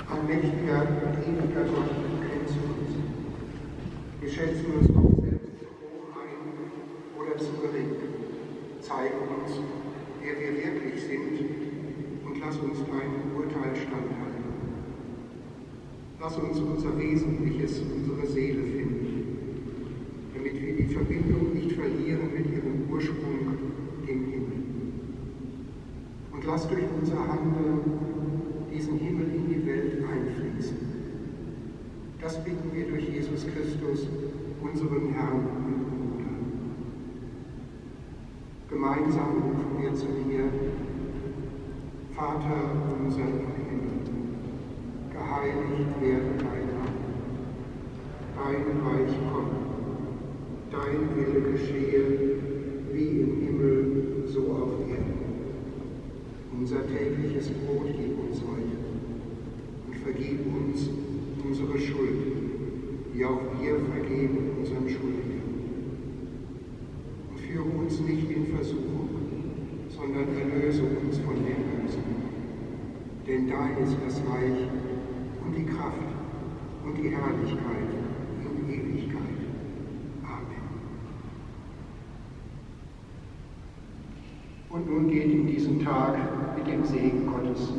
Allmächtiger und ewiger Gott, du kennst uns. Wir schätzen uns oft selbst zu hoch ein oder zu gering. Zeige uns, wer wir wirklich sind, und lass uns dein Urteil standhalten. Lass uns unser Wesentliches, unsere Seele finden, damit wir die Verbindung nicht verlieren mit ihrem Ursprung, dem Himmel. Und lass durch unser Handeln diesen Himmel in die Welt einfließen. Das bitten wir durch Jesus Christus, unseren Herrn und Bruder. Gemeinsam rufen wir zu dir: Vater unser im Himmel, geheiligt werde dein Name, dein Reich komme, dein Wille geschehe, wie im Himmel, so auf Erden. Unser tägliches Brot gib uns heute und vergib uns unsere Schuld, wie auch wir vergeben unseren Schuldigen. Und führe uns nicht in Versuchung, sondern erlöse uns von dem Bösen. Denn dein ist das Reich und die Kraft und die Herrlichkeit in Ewigkeit. Amen. Und nun geht in diesen Tag mit dem Segen Gottes.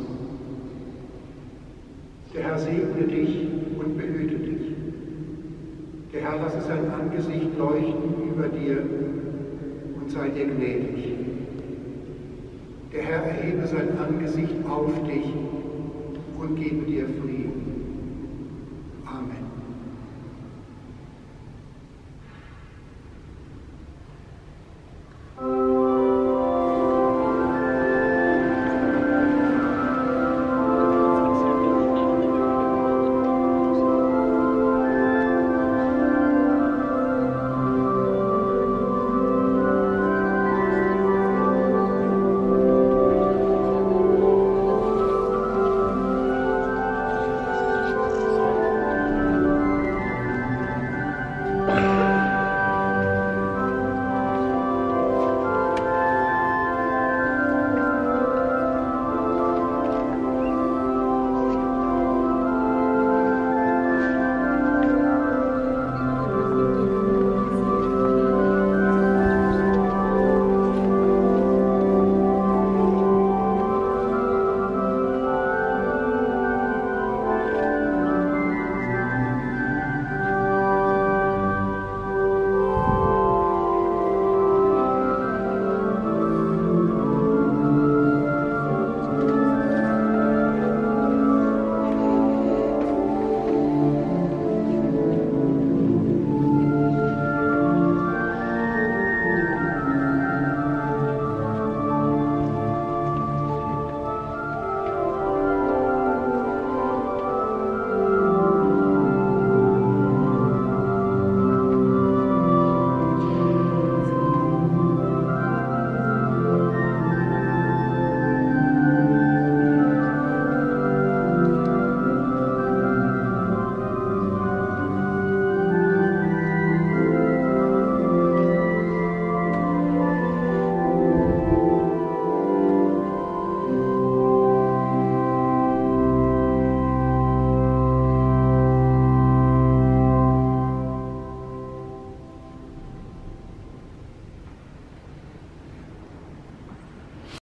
Der Herr segne dich und behüte dich. Der Herr lasse sein Angesicht leuchten über dir und sei dir gnädig. Der Herr erhebe sein Angesicht auf dich und gebe dir Frieden.